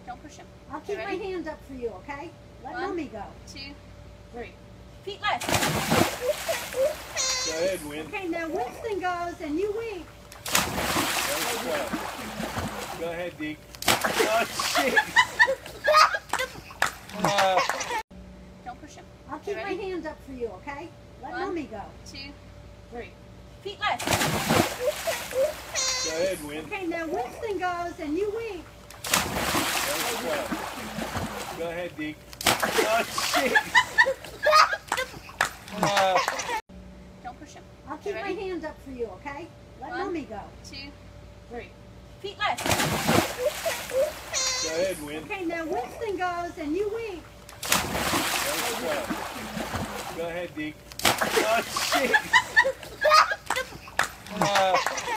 Don't push him. I'll keep my hands up for you, okay? Let mommy go. 2, 3. Feet left. Go ahead, Win. Okay, now Winston goes and you wink. Go ahead, Deke. Oh, shit. Don't push him. I'll keep my hands up for you, okay? Let mommy go. 2, 3. Feet left. Go ahead, Win. Okay, now Winston goes and you wink. Go ahead, Deke. Oh, shit. Don't push him. I'll keep my hands up for you, okay? Let mommy go. 2, 3. Feet left. Go ahead, Win. Okay, now Winston goes and you wink. Go ahead, Deke. Oh, shit.